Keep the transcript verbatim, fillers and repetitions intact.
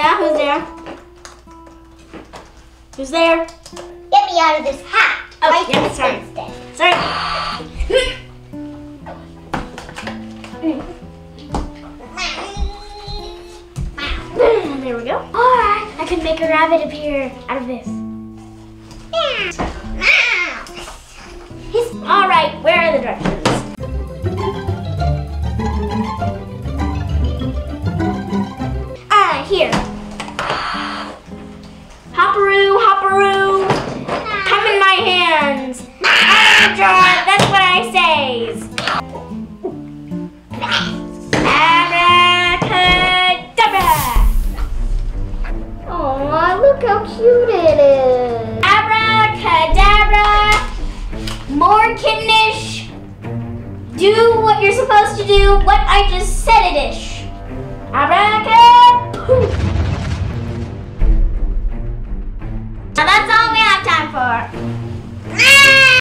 Yeah, who's there? Who's there? Get me out of this hat. Oh, right yeah, this sorry. instant. Sorry. There we go. Alright, I can make a rabbit appear out of this. Alright, where are the directions? Ah, here. Hopperoo, hopperoo, come in my hands. Abracadabra, that's what I say. Abracadabra. Aw, look how cute it is. Abracadabra, more kittenish. Do what you're supposed to do, what I just said it ish. Abracadabra. Now that's all we have time for.